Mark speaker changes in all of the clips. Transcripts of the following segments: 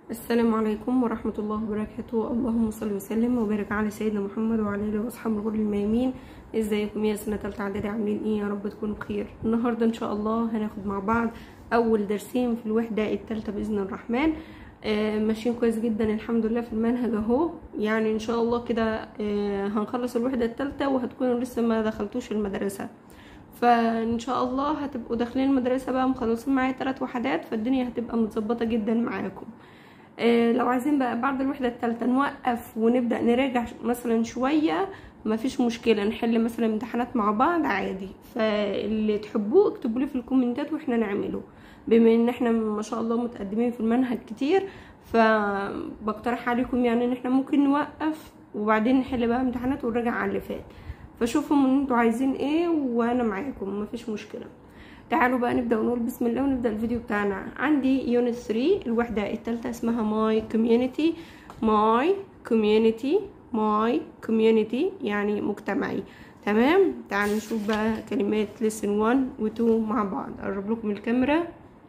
Speaker 1: السلام عليكم ورحمة الله وبركاته. اللهم صل وسلم وبارك على سيدنا محمد وعلى اله واصحابه الغر الميامين. ازيكم يا سنة تالتة اعدادي؟ عاملين ايه؟ يا رب تكونوا بخير. النهاردة ان شاء الله هناخد مع بعض اول درسين في الوحدة التالتة باذن الرحمن. ماشيين كويس جدا الحمد لله في المنهج اهو، يعني ان شاء الله كده هنخلص الوحدة التالتة وهتكونوا لسه ما دخلتوش المدرسة، فان شاء الله هتبقوا داخلين المدرسة بقى مخلصين معايا 3 وحدات، فالدنيا هتبقى متظبطة جدا معاكم. لو عايزين بقى بعد الوحدة الثالثة نوقف ونبدأ نراجع مثلا شوية مفيش مشكلة، نحل مثلا امتحانات مع بعض عادي، فاللي تحبوه اكتبوا لي في الكومنتات واحنا نعمله. بما ان احنا ما شاء الله متقدمين في المنهج كتير، فبقترح عليكم يعني ان احنا ممكن نوقف وبعدين نحل بقى امتحانات ونراجع على اللي فات، فشوفوا ان انتوا عايزين ايه وانا معاكم مفيش مشكلة. تعالوا بقى نبدأ ونقول بسم الله ونبدأ الفيديو بتاعنا. عندي يونت 3 الوحدة الثالثة اسمها ماي كوميونيتي. ماي كوميونيتي، ماي كوميونيتي يعني مجتمعي. تمام، تعالوا نشوف بقى كلمات lesson 1 و 2 مع بعض. اقرب لكم الكاميرا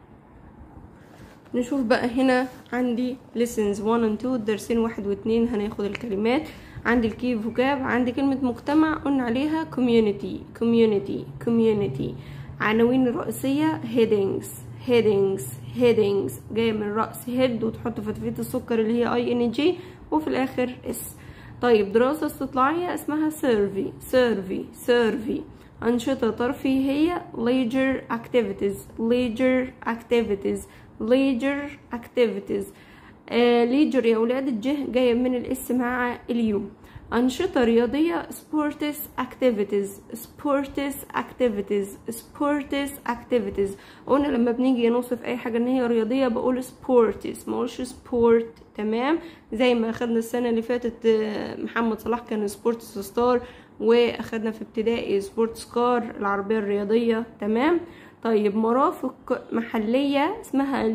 Speaker 1: نشوف بقى. هنا عندي lessons 1 and 2 درسين 1 و 2 هناخد الكلمات. عندي الكي فوكاب، عندي كلمة مجتمع قلنا عليها community community community. عناوين الرئيسية headings headings headings جاية من رأس head وتحط فتفيت السكر اللي هي ing وفي الآخر اس. طيب دراسة استطلاعية اسمها survey. أنشطة ترفيهية leisure activities. leisure يا ولاد الجه جاية من الاسم مع اليو. أنشطة رياضية sports activities. قلنا لما بنيجي نوصف أي حاجة إن هي رياضية بقول sports ما اقولش sport. تمام، زي ما أخدنا السنة اللي فاتت محمد صلاح كان sports ستار، وأخدنا في ابتدائي sports كار العربية الرياضية. تمام. طيب مرافق محلية اسمها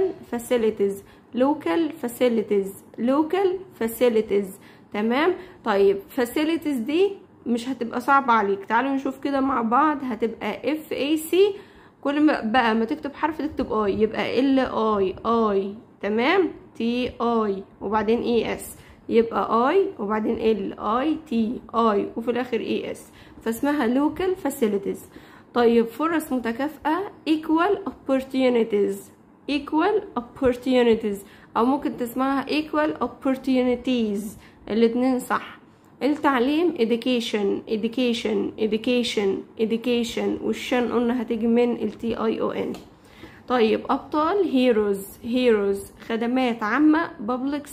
Speaker 1: local facilities. تمام. طيب facilities دي مش هتبقى صعبة عليك، تعالوا نشوف كده مع بعض. هتبقى FAC، كل ما بقى ما تكتب حرف تكتب I يبقى LI. تمام. TI وبعدين ES يبقى I وبعدين LITI وفي الاخر ES، فاسمها local facilities. طيب فرص متكافئة equal opportunities او ممكن تسمعها equal opportunities، الاتنين صح. التعليم education والشن قلنا هتيجي من TION. طيب أبطال heroes. خدمات عامة public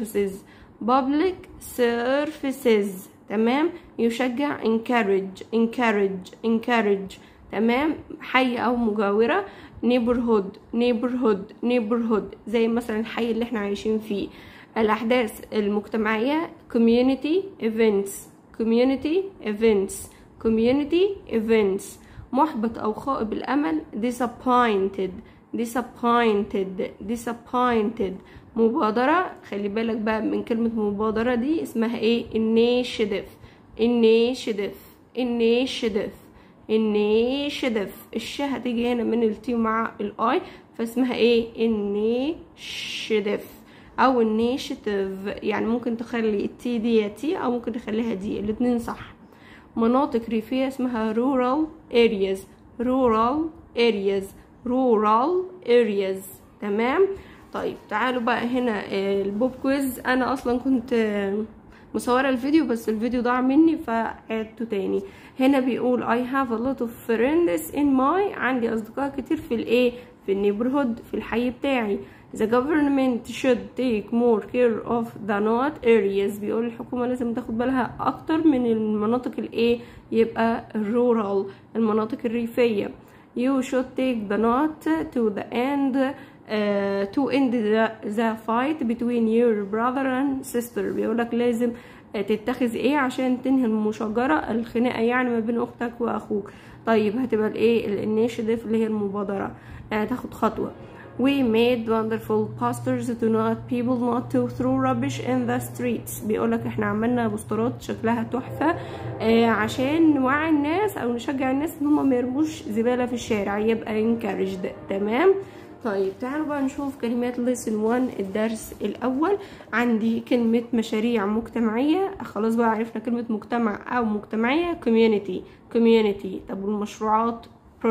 Speaker 1: services. تمام. يشجع encourage. تمام. حي أو مجاورة neighborhood زي مثلا الحي اللي احنا عايشين فيه. الأحداث المجتمعية community events. محبط أو خائب الأمل disappointed. مبادرة، خلي بالك بقى من كلمة مبادرة دي اسمها ايه؟ initiative. الش هتيجي هنا من التي مع الاي فاسمها ايه؟ initiative او initiative، يعني ممكن تخلي التي دي تي او ممكن تخليها دي، الاتنين صح. مناطق ريفية اسمها rural areas. تمام. طيب تعالوا بقى هنا البوب كويز. انا اصلا كنت مصورة الفيديو بس الفيديو ضاع مني فعدته تاني. هنا بيقول I have a lot of friends in my، عندي اصدقاء كتير في الايه؟ في النيبرهود، في الحي بتاعي. The government should take more care of the not areas، بيقول الحكومة لازم تاخد بالها اكتر من المناطق الايه؟ يبقى rural المناطق الريفية. You should take the not to end the fight between your brother and sister، بيقولك لازم تتخذ ايه عشان تنهي المشاجرة الخناقة يعني ما بين اختك واخوك. طيب هتبقى الايه؟ الانيشيتيف اللي هي المبادرة، يعني تاخد خطوة. We made wonderful posters to not people not to throw rubbish in the streets، بيقولك احنا عملنا بوسترات شكلها تحفة عشان نوعي الناس او نشجع الناس ان هم ما يرموش زبالة في الشارع، يبقى encouraged. تمام. طيب تعالوا بقى نشوف كلمات lesson 1 الدرس الأول. عندي كلمة مشاريع مجتمعية، خلاص بقى عرفنا كلمة مجتمع أو مجتمعية community. طب والمشروعات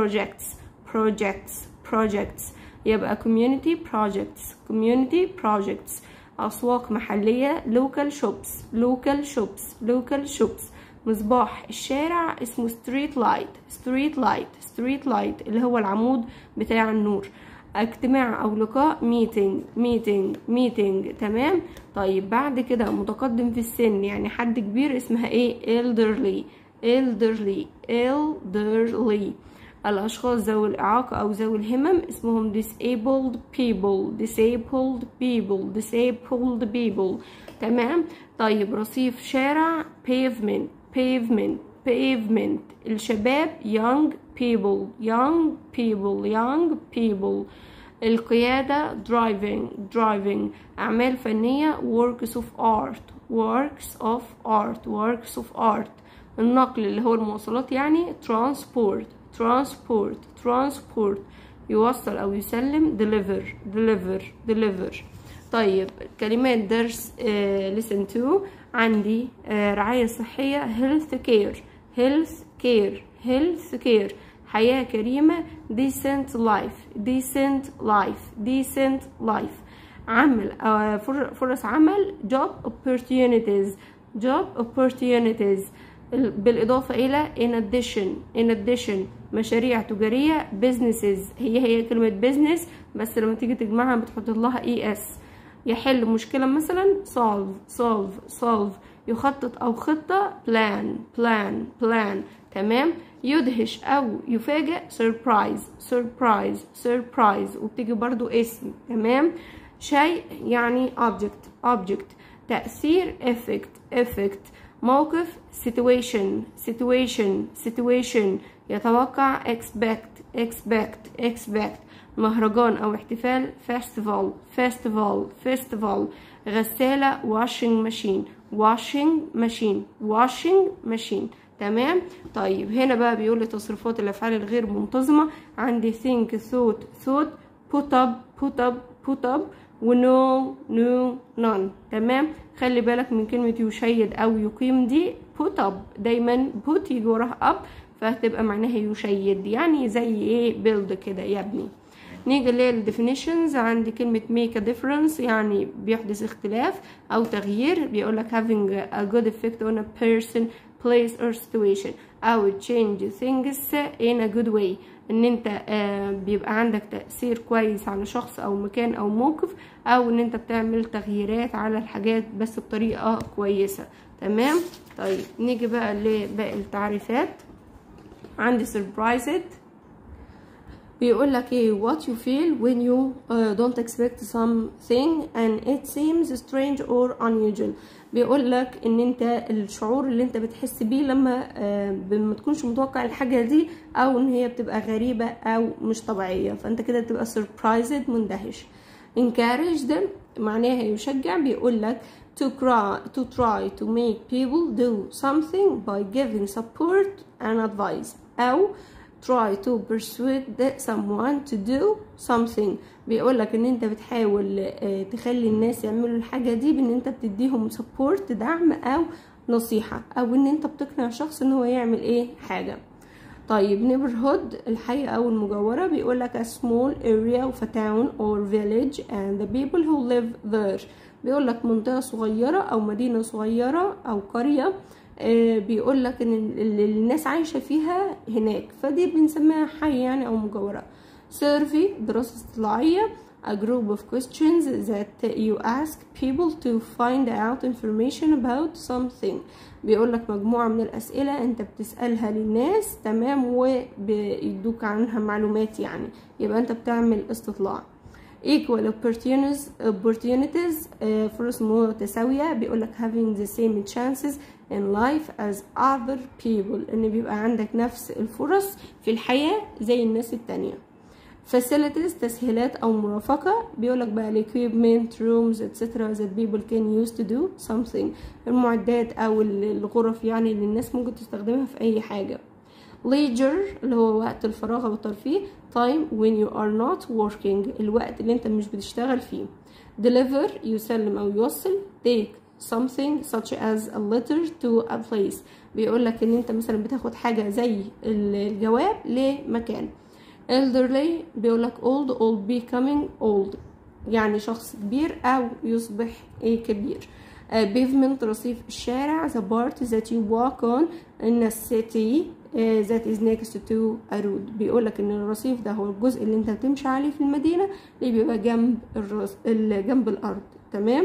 Speaker 1: projects يبقى community projects. أسواق محلية local shops. مصباح الشارع اسمه street light اللي هو العمود بتاع النور. اجتماع او لقاء meeting. تمام. طيب بعد كده متقدم في السن يعني حد كبير اسمها ايه؟ elderly. الاشخاص ذوي الاعاقة او ذوي الهمم اسمهم disabled people. تمام. طيب رصيف شارع pavement. الشباب young people. القيادة driving. أعمال فنية works of art. النقل اللي هو المواصلات يعني transport. يوصل أو يسلم deliver. طيب كلمات درس listen to. عندي رعاية صحية health care. حياة كريمة decent life. عمل فرص عمل job opportunities. بالإضافة إلى in addition. مشاريع تجارية businesses. هي كلمة business بس لما تيجي تجمعها بتحط لها es. يحل مشكلة مثلا solve. يخطط أو خطة plan. تمام. يدهش أو يفاجئ surprise وبتيجي برضو اسم. تمام. شيء يعني object. تأثير effect. موقف situation. يتوقع expect. مهرجان أو احتفال festival. غسالة washing machine. تمام. طيب هنا بقى بيقول لي تصريفات الأفعال الغير منتظمة. عندي think thought put up و none. تمام. خلي بالك من كلمة يشيد أو يقيم دي put up دايما put يجي وراها up فهتبقى معناها يشيد يعني زي ايه build كده يبني. نيجي للديفينيشنز. عندي كلمة make a difference يعني بيحدث اختلاف أو تغيير. بيقولك having a good effect on a person place or situation أو change things in a good way. ان انت بيبقى عندك تأثير كويس على شخص او مكان او موقف او ان انت بتعمل تغييرات على الحاجات بس بطريقة كويسة. تمام. طيب نيجي بقى لباقي التعريفات. عندي surprised بيقول لك ايه what you feel when you don't expect something and it seems strange or unusual. بيقول لك ان انت الشعور اللي انت بتحس بيه لما ما تكونش متوقع الحاجه دي او ان هي بتبقى غريبه او مش طبيعيه فانت كده تبقى surprised مندهش. encouraged معناها يشجع. بيقول لك to try to make people do something by giving support and advice أو try to persuade someone to do something. بيقول لك ان انت بتحاول تخلي الناس يعملوا الحاجة دي بان انت بتديهم support دعم او نصيحة او ان انت بتقنع شخص ان هو يعمل ايه حاجة. طيب neighborhood الحي او المجاورة. بيقول لك a small area of a town or village and the people who live there. بيقول لك منطقة صغيرة او مدينة صغيرة او قرية بيقول لك ان الناس عايشة فيها هناك فدي بنسميها حي يعني او مجاورة. survey دراسة استطلاعية a group of questions that you ask people to find out information about something. بيقول لك مجموعة من الأسئلة أنت بتسألها للناس تمام وبيدوك عنها معلومات يعني يبقى أنت بتعمل استطلاع. equal opportunities فرص متساوية. بيقول لك having the same chances in life as other people إن بيبقى عندك نفس الفرص في الحياة زي الناس التانية. facilities تسهيلات أو مرافقة. بيقولك بقى equipment rooms etc that people can use to do something المعدات أو الغرف يعني اللي الناس ممكن تستخدمها في أي حاجة. leisure اللي هو وقت الفراغ او الترفيه. time when you are not working الوقت اللي انت مش بتشتغل فيه. deliver يسلم او يوصل. take something such as a letter to a place بيقول لك ان انت مثلا بتاخد حاجه زي الجواب لمكان. elderly بيقول لك old or becoming old يعني شخص كبير او يصبح كبير. pavement رصيف الشارع. the part that you walk on in a city that is next to a road بيقول لك ان الرصيف ده هو الجزء اللي انت بتمشي عليه في المدينه اللي بيبقى جنب الارض. تمام.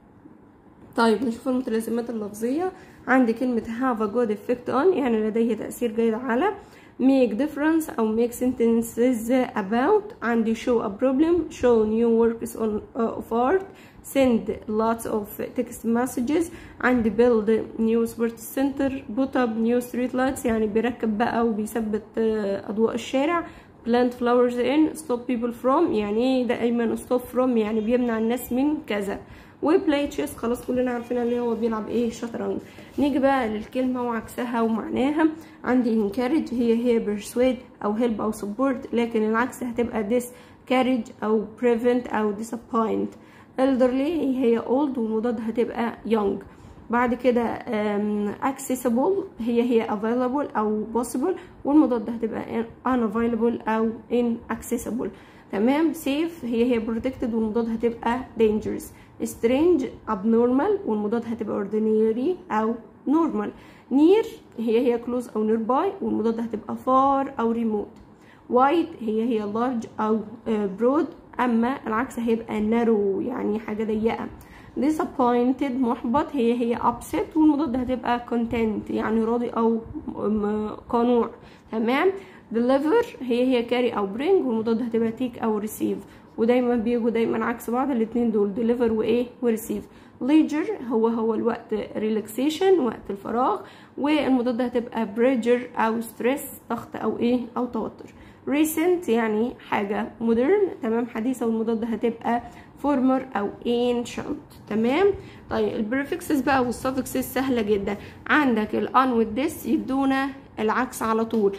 Speaker 1: طيب نشوف المتلازمات اللفظيه. عندي كلمه have a good effect on يعني لديه تاثير جيد على. make difference أو make sentences about. عندي show a problem show new works of art send lots of text messages. عندي build new sports center put up new street lights يعني بيركب بقى وبيثبت أضواء الشارع. plant flowers in stop people from يعني دائما stop from يعني بيمنع الناس من كذا. وبلاي تشيس خلاص كلنا عارفين اللي هو بيلعب شطرنج. نيجي بقى للكلمه وعكسها ومعناها. عندي encourage هي persuade او help او support لكن العكس هتبقى discourage او prevent او disappoint. elderly هي old والمضاد هتبقى young. بعد كده accessible هي available او possible والمضاد هتبقى unavailable او inaccessible. تمام. safe هي protected والمضاد هتبقى dangerous. strange abnormal والمضاد هتبقى ordinary او normal. near هي close او nearby والمضاد هتبقى far او remote. wide هي large او broad اما العكس هيبقى narrow يعني حاجه ضيقه. disappointed محبط هي upset والمضاد هتبقى content يعني راضي او قنوع. تمام. deliver هي carry او bring والمضاد هتبقى take او receive ودايما بيجوا دايما عكس بعض الاتنين دول deliver وريسيف. leisure هو الوقت relaxation وقت الفراغ والمضاد هتبقى pressure او stress ضغط او او توتر. recent يعني حاجة modern تمام حديثة والمضاد هتبقى former او ancient. تمام. طيب البريفكسز بقى والسفكسز سهلة جدا. عندك الان والديس يدونا العكس على طول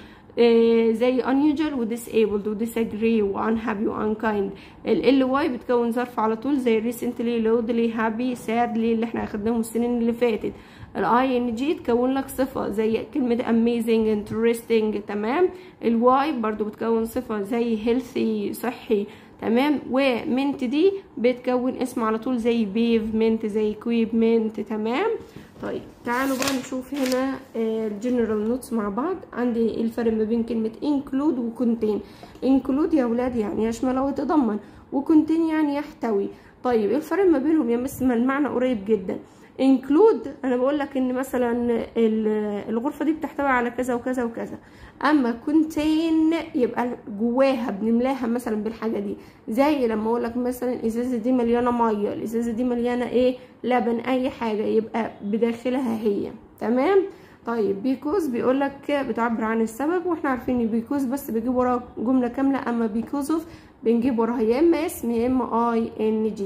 Speaker 1: زي unusual و disabled و disagree و unhappy و unkind. ال ly بتكون ظرف على طول زي recently loudly happy sadly اللي احنا اخدناهم السنين اللي فاتت. ال ing تكون لك صفة زي كلمة amazing interesting. تمام. ال y برضو بتكون صفة زي healthy صحي. تمام. ومنت دي بتكون اسم على طول زي pavement زي equipment. تمام. طيب تعالوا بقى نشوف هنا الجنرال نوتس مع بعض. عندي الفرق ما بين كلمة include و contain. include يا ولاد يعني يشمل او يتضمن وcontain يعني يحتوي. طيب ايه الفرق ما بينهم يا مس؟ ما المعنى قريب جدا. include انا بقول لك ان مثلا الغرفة دي بتحتوي على كذا وكذا وكذا. اما contain يبقى جواها بنملاها مثلا بالحاجة دي زي لما اقول لك مثلا الازازة دي مليانة مية الازازة دي مليانة لبن اي حاجة يبقى بداخلها هي. تمام. طيب because بيقول لك بتعبر عن السبب واحنا عارفين ان because بس بيجيب وراها جملة كاملة اما because of بنجيب وراها يا اما اسم يا اما ing.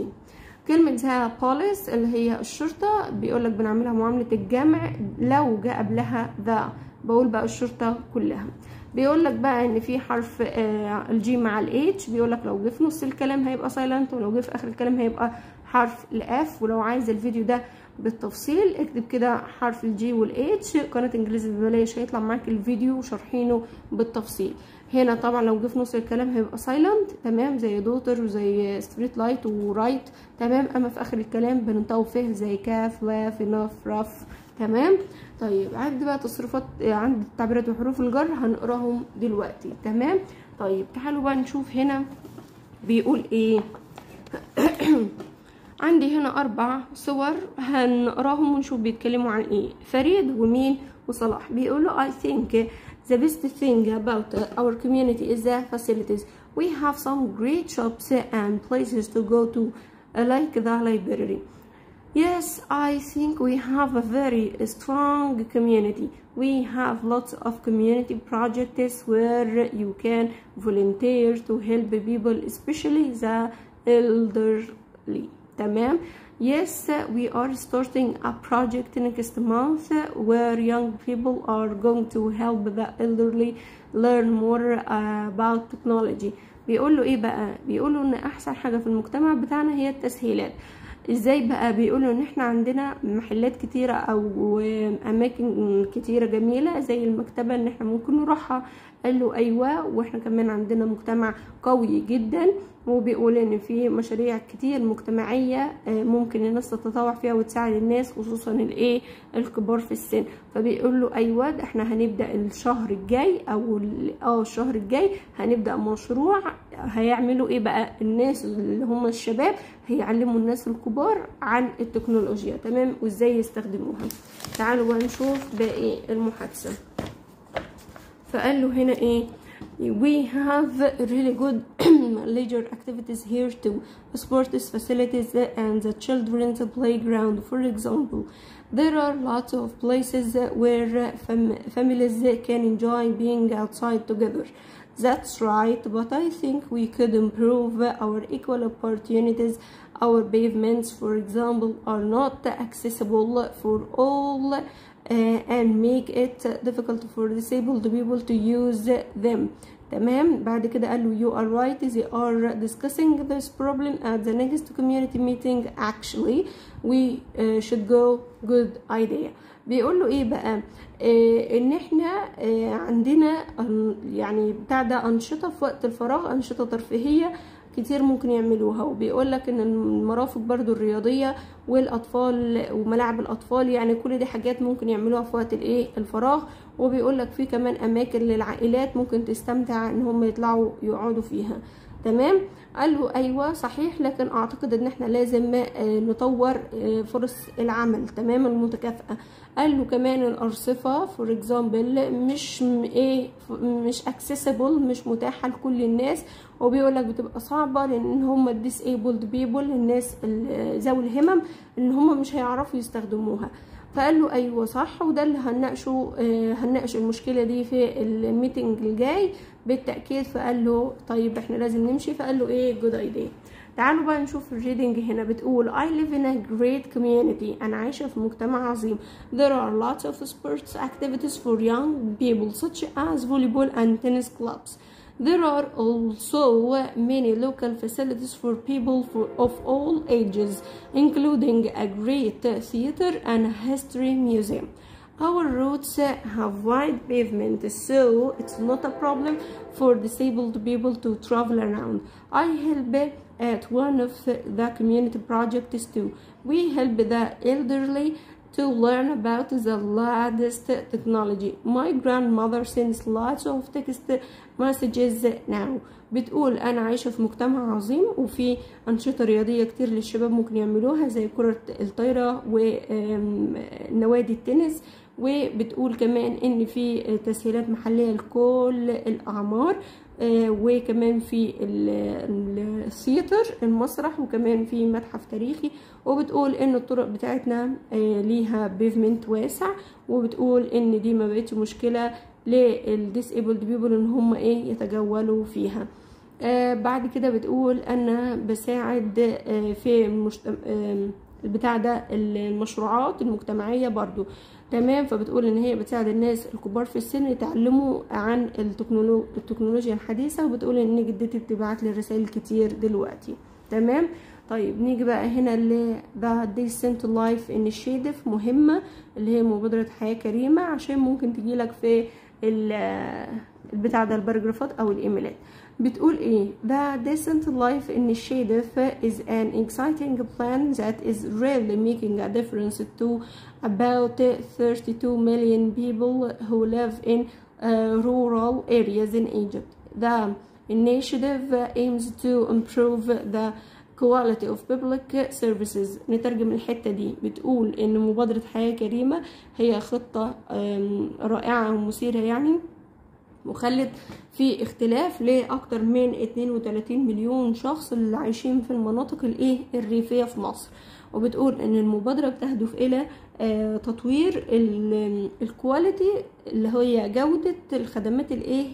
Speaker 1: كلمة police اللي هي الشرطة بيقول لك بنعملها معاملة الجمع لو جاء قبلها ذا بقول بقى الشرطة كلها. بيقول لك بقى ان في حرف الجي مع الاتش بيقول لك لو جه في نص الكلام هيبقى سايلنت ولو جه في اخر الكلام هيبقى حرف الاف. ولو عايز الفيديو ده بالتفصيل اكتب كده حرف الجي والاتش قناة انجليزي ببلاش هيطلع معاك الفيديو وشرحينه بالتفصيل. هنا طبعا لو جه في نص الكلام هيبقى سايلنت. تمام. زي دوتر وزي ستريت لايت ورايت. تمام. اما في اخر الكلام بننطقه فيه زي كاف لاف انف رف. تمام. طيب عندي بقى تصريفات عند التعبيرات وحروف الجر هنقراهم دلوقتي. تمام. طيب تعالوا بقى نشوف هنا بيقول ايه. عندي هنا 4 صور هنقراهم ونشوف بيتكلموا عن ايه. فريد ومين وصلاح. بيقولوا I think the best thing about our community is the facilities. We have some great shops and places to go to like the library. Yes, I think we have a very strong community. We have lots of community projects where you can volunteer to help people, especially the elderly. تمام. Yes, we are starting a project next month where young people are going to help the elderly learn more about technology. بيقولوا ايه بقى؟ بيقولوا ان احسن حاجة في المجتمع بتاعنا هي التسهيلات. ازاي بقى؟ بيقولوا ان احنا عندنا محلات كتيرة او اماكن كتيرة جميلة زي المكتبة ان احنا ممكن نروحها. قال له ايوه، واحنا كمان عندنا مجتمع قوي جدا، وبيقول ان في مشاريع كتير مجتمعية ممكن الناس تتطوع فيها وتساعد الناس، خصوصا الايه الكبار في السن. فبيقول له ايوه، ده احنا هنبدأ الشهر الجاي او الشهر الجاي هنبدأ مشروع هيعملوا ايه بقى؟ الناس اللي هم الشباب هيعلموا الناس الكبار عن التكنولوجيا، تمام، وازاي يستخدموها. تعالوا بقى نشوف باقي المحادثة. فقال له هنا ايه؟ we have really good leisure activities here too, sports facilities and the children's playground. For example, there are lots of places where families can enjoy being outside together. That's right, but I think we could improve our equal opportunities. Our pavements, for example, are not accessible for all and make it difficult for disabled people to use them. تمام. بعد كده قال له you are right, they are discussing this problem at the next community meeting. Actually we should go. Good idea. بيقول له ايه بقى؟ ان احنا عندنا يعني بتاع ده انشطه في وقت الفراغ، انشطه ترفيهيه كتير ممكن يعملوها. وبيقول لك ان المرافق برضو الرياضيه والاطفال وملاعب الاطفال، يعني كل دي حاجات ممكن يعملوها في وقت الايه الفراغ. وبيقول لك في كمان اماكن للعائلات ممكن تستمتع ان هم يطلعوا يقعدوا فيها. تمام. قال له ايوه صحيح، لكن اعتقد ان احنا لازم نطور فرص العمل، تمام، المتكافئه. قال له كمان الارصفه فور اكزامبل مش accessible، مش متاحه لكل الناس. وبيقول لك بتبقى صعبه لان هم disabled people، الناس ذوي الهمم، ان هم مش هيعرفوا يستخدموها. فقال له ايوه صح، وده اللي هنناقش المشكله دي في الميتنج الجاي بالتاكيد. فقال له طيب احنا لازم نمشي. فقال له ايه جود ايديا. تعالوا بقى نشوف الريدنج. هنا بتقول I live in a great community. أنا عايشة في مجتمع عظيم. There are lots of sports activities for young people such as volleyball and tennis clubs. There are also many local facilities for people of all ages, including a great theater and a history museum. Our roads have wide pavement, so it's not a problem for disabled people to travel around. I help at one of the community projects too. We help the elderly to learn about the latest technology. My grandmother sends lots of text messages now. بتقول أنا عايشة في مجتمع عظيم وفي أنشطة رياضية كتير للشباب ممكن يعملوها زي كرة الطايرة ونوادي التنس. وبتقول كمان ان في تسهيلات محلية لكل الأعمار، وكمان في الثياتر المسرح، وكمان في متحف تاريخي. وبتقول ان الطرق بتاعتنا ليها بيفمنت واسع. وبتقول ان دي ما بقتش مشكلة للديسيبلد بيبل ان هم يتجولوا فيها. بعد كده بتقول انا بساعد في البتاع ده المشروعات المجتمعية برضو. تمام. فبتقول ان هي بتساعد الناس الكبار في السن يتعلموا عن التكنولوجيا الحديثة. وبتقول ان جدتي بتبعت لي رسائل كتير دلوقتي. تمام. طيب نيجي بقى هنا ل The Decent Life Initiative، مهمة اللي هي مبادرة حياة كريمة، عشان ممكن تجيلك في البتاع ده الباراجرافات او الايميلات. بتقول ايه؟ The Decent Life Initiative is an exciting plan that is really making a difference to about 32 million people who live in rural areas in Egypt. The initiative aims to improve the quality of public services. نترجم الحتة دي. بتقول ان مبادرة حياة كريمة هي خطة رائعة ومثيرة يعني، وخلت في اختلاف لأكتر من 32 مليون شخص اللي عايشين في المناطق الريفية في مصر. وبتقول ان المبادرة بتهدف الى تطوير الكواليتي اللي هي جودة الخدمات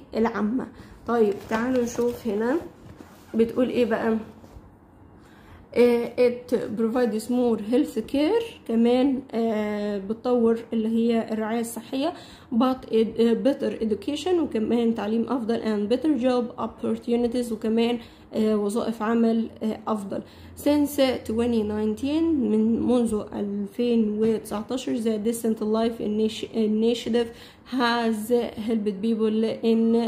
Speaker 1: العامة. طيب تعالوا نشوف هنا بتقول ايه بقى. it provides more health care. كمان بتطور اللي هي الرعاية الصحية but better education وكمان تعليم أفضل and better job opportunities وكمان وظائف عمل أفضل. since 2019 منذ 2019 the Decent Life Initiative has helped people in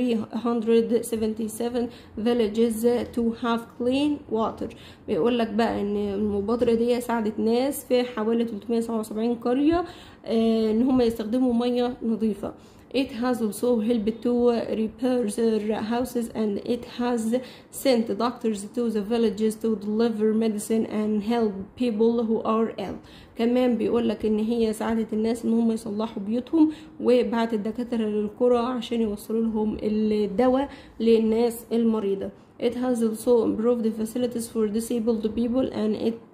Speaker 1: 377 villages to have clean water. بيقول لك بقى ان المبادرة دي ساعدت ناس في حوالي 377 قرية ان هم يستخدموا مياه نظيفة. It has also helped to repair their houses and it has sent doctors to the villages to deliver medicine and help people who are ill. كمان بيقول لك ان هي ساعدت الناس ان هم يصلحوا بيوتهم وبعت الدكاترة للقرى عشان يوصلوا لهم الدواء للناس المريضة. It has also improved the facilities for disabled people and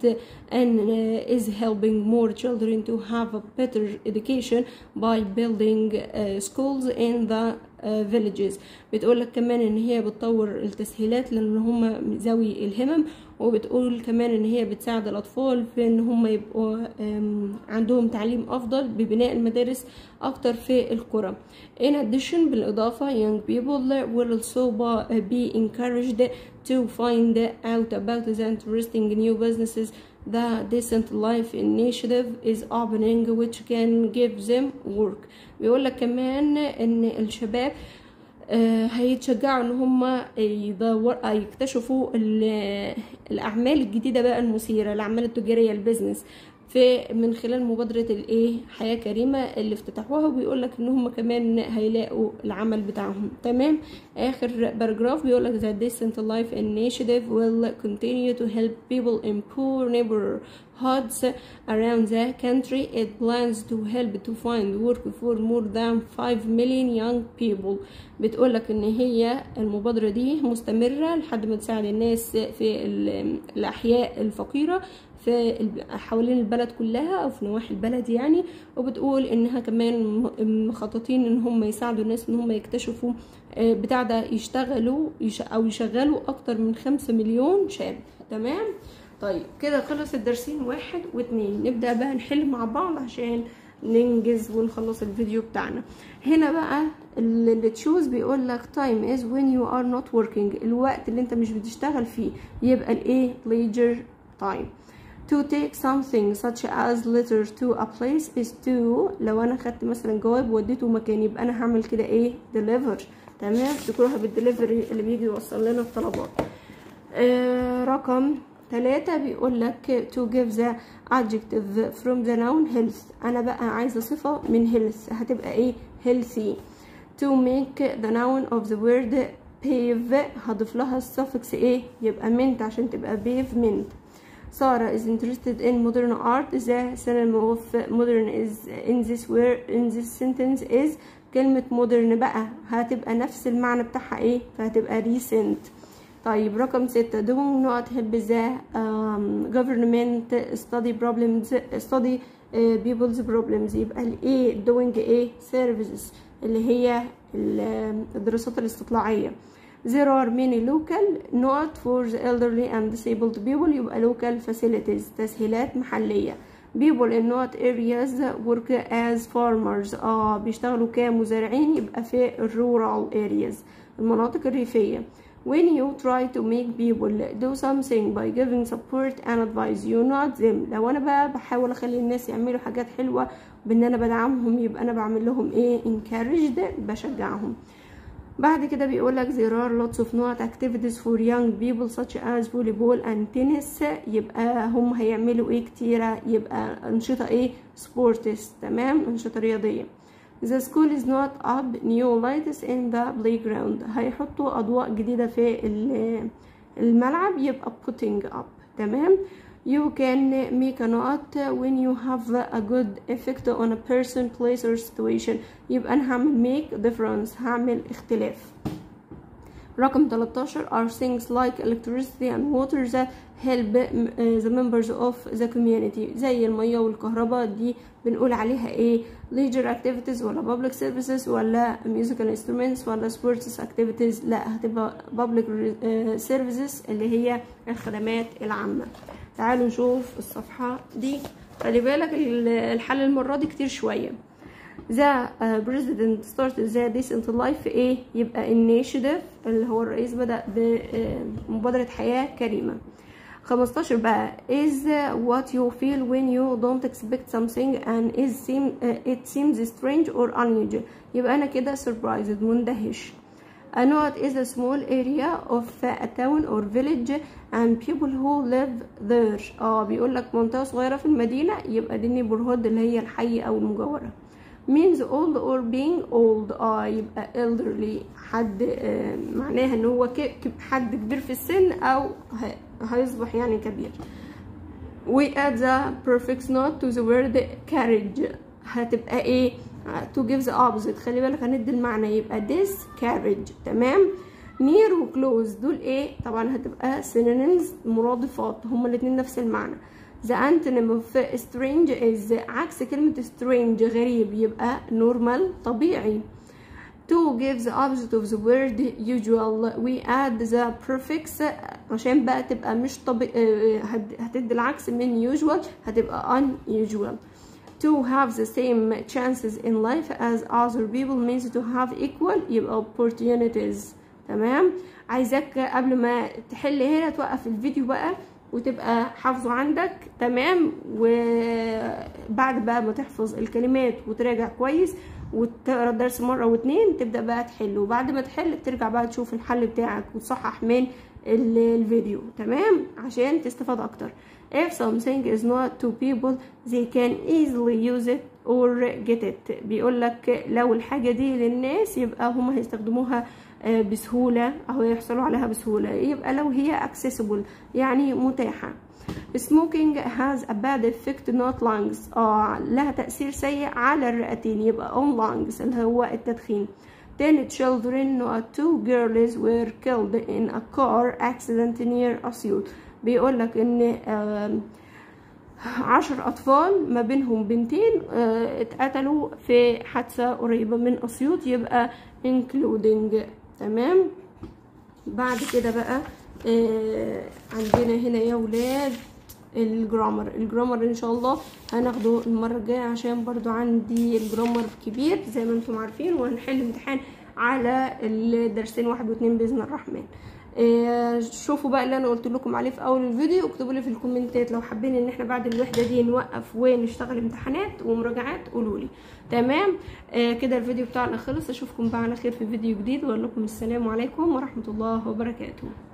Speaker 1: is helping more children to have a better education by building schools in the villages. بتقولك كمان ان هي بتطور التسهيلات لان هم ذوي الهمم وبتقول كمان ان هي بتساعد الاطفال في ان هم يبقوا عندهم تعليم افضل ببناء المدارس اكتر في القرى. In addition بالاضافة young people will also be encouraged to find out about the interesting new businesses the Decent Life Initiative is opening which can give them work. بيقول لك كمان ان الشباب هيتشجعوا ان هم يكتشفوا الاعمال الجديده بقى المثيره، الاعمال التجاريه، البيزنس من خلال مبادره حياه كريمه اللي افتتحوها. وبيقول لك ان هم كمان هيلاقوا العمل بتاعهم. تمام. اخر باراجراف بيقول لك the Decent Life Initiative will continue to help people in poor neighborhoods around the country. It plans to help to find work for more than 5 million young people. بتقول لك ان هي المبادره دي مستمره لحد ما تساعد الناس في الاحياء الفقيره في حوالين البلد كلها او في نواحي البلد يعني. وبتقول انها كمان مخططين ان هم يساعدوا الناس ان هم يكتشفوا بتاع ده يشتغلوا اكتر من 5 مليون شاب. تمام. طيب كده خلص الدرسين 1 و2. نبدأ بقى نحل مع بعض عشان ننجز ونخلص الفيديو بتاعنا. هنا بقى اللي تشوز بيقول لك time is when you are not working، الوقت اللي انت مش بتشتغل فيه، يبقى leisure time. To take something such as letter to a place is to، لو انا خدت مثلا جواب وديته مكان يبقى انا هعمل كده deliver. تمام. تكروها بالدليفري اللي بيجي يوصل لنا الطلبات. رقم 3 بيقول لك to give the adjective from the noun health. انا بقى عايزه صفه من health هتبقى healthy. To make the noun of the word pave هضيف لها الsuffix يبقى mint عشان تبقى pavement. Sarah is interested in modern art. The synonym of modern is in this sentence is كلمة modern بقى هتبقى نفس المعنى بتاعها فهتبقى recent. طيب رقم 6 doing not help the government study people's problems، يبقى doing services اللي هي الدراسات الاستطلاعية. There are many local not for the elderly and disabled people، يبقى local facilities تسهيلات محلية. people in not areas work as farmers بيشتغلوا كمزارعين يبقى في rural areas المناطق الريفية. when you try to make people do something by giving support and advice you not them، لو انا بقى بحاول اخلي الناس يعملوا حاجات حلوة بان انا بدعمهم يبقى انا بعمل لهم encouraged بشجعهم. بعد كده بيقول لك there are lots of not activities for young people such as volleyball and tennis، يبقى هم هيعملوا كتيرة، يبقى أنشطة sports. تمام. أنشطة رياضية. the school is not up new lights in the playground، هيحطوا أضواء جديدة في الملعب يبقى putting up. تمام. you can make a note when you have a good effect on a person, place or situation، يبقى أنا هعمل make difference هعمل اختلاف. رقم 13 are things like electricity and water that help the members of the community. زي المية والكهرباء دي بنقول عليها ايه؟ leisure activities ولا public services ولا musical instruments ولا sports activities؟ لا، هتبقى public services اللي هي الخدمات العامة. تعالوا نشوف الصفحة دي. خلي بالك الحل المرة دي كتير شوية. The president started the decent life ايه؟ يبقى initiative اللي هو الرئيس بدأ بمبادرة حياة كريمة. 15 بقى is what you feel when you don't expect something and it seems strange or unusual. يبقى أنا كده surprised مندهش. A note is a small area of a town or village and people who live there. بيقول لك منطقة صغيرة في المدينة، يبقى دي neighborhood اللي هي الحي أو المجاورة. means old or being old. يبقى elderly حد معناها ان هو حد كبير في السن او هيصبح يعني كبير. we add the prefix not to the word carriage. هتبقى ايه؟ to give the opposite. خلي بالك هندي المعنى، يبقى this carriage. تمام. near و close دول ايه؟ طبعا هتبقى synonyms مرادفات، هما الاتنين نفس المعنى. the antonym of strange is عكس كلمة strange غريب، يبقى normal طبيعي. to give the opposite of the word usual we add the prefix عشان بقى تبقى مش طبيعي، هتدي العكس من usual، هتبقى unusual. to have the same chances in life as other people means to have equal، يبقى opportunities. تمام. عايزاك قبل ما تحل هنا توقف الفيديو بقى وتبقى حافظه عندك. تمام. وبعد بقى ما تحفظ الكلمات وتراجع كويس وتقرا الدرس مره واتنين تبدا بقى تحل، وبعد ما تحل ترجع بقى تشوف الحل بتاعك وتصحح من الفيديو. تمام، عشان تستفاد اكتر. if something is not to people they can easily use it or get it. بيقول لك لو الحاجه دي للناس يبقى هم هيستخدموها بسهولة أو يحصلوا عليها بسهولة. يبقى لو هي accessible يعني متاحة. smoking has a bad effect not lungs. لها تأثير سيء على الرئتين، يبقى on lungs اللي هو التدخين. 10 children not 2 girls were killed in a car accident near أسيوط. بيقول لك إن 10 أطفال ما بينهم بنتين اتقتلوا في حادثة قريبة من أسيوط، يبقى including. تمام. بعد كده بقى عندنا هنا يا ولاد الجرامر ان شاء الله هناخده المره الجايه، عشان برضو عندي الجرامر كبير زي ما انتم عارفين، وهنحل امتحان على الدرسين 1 و2 باذن الرحمن. شوفوا بقى اللي انا قلت لكم عليه في اول الفيديو، اكتبوا لي في الكومنتات لو حابين ان احنا بعد الوحده دي نوقف ونشتغل امتحانات ومراجعات قولوا لي. تمام. كده الفيديو بتاعنا خلص. اشوفكم بقى على خير في فيديو جديد، واقول لكم السلام عليكم ورحمه الله وبركاته.